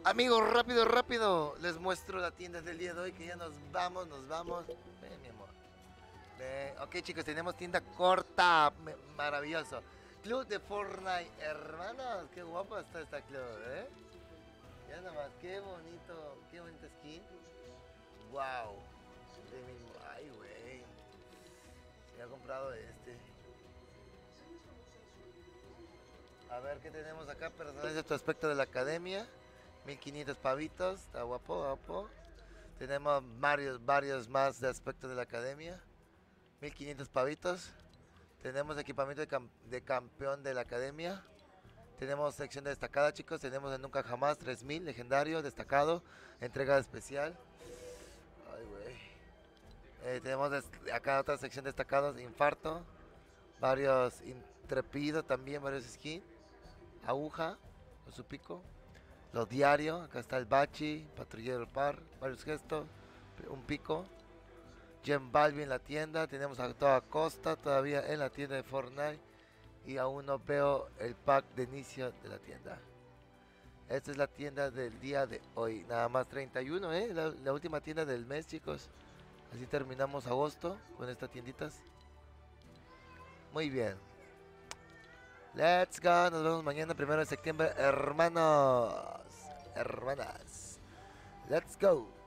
Amigos, rápido, rápido. Les muestro la tienda del día de hoy, que ya nos vamos, nos vamos. Ven, mi amor. Ven. Ok, chicos, tenemos tienda corta. Maravilloso. Club de Fortnite, hermanos. Qué guapo está esta club, ¿eh? Ya nada más, qué bonita skin. Wow. Ay, güey. Me ha comprado este. A ver qué tenemos acá. Personaliza tu aspecto de la academia. 1500 pavitos. Está guapo, guapo. Tenemos varios más de aspecto de la academia. 1500 pavitos. Tenemos equipamiento de campeón de la academia. Tenemos sección destacada, chicos. Tenemos el Nunca Jamás 3000, legendario, destacado, entrega especial. Ay, güey. Tenemos acá otra sección destacados, infarto. Varios intrepido también, varios skins. Aguja, con su pico. Los diarios, acá está el bachi, patrullero par, varios gestos, un pico. Jen Balvin en la tienda, tenemos a toda costa todavía en la tienda de Fortnite. Y aún no veo el pack de inicio de la tienda. Esta es la tienda del día de hoy. Nada más 31, la última tienda del mes, chicos. Así terminamos agosto con estas tienditas. Muy bien. Let's go. Nos vemos mañana, 1 de septiembre, hermanos. Hermanas. Let's go.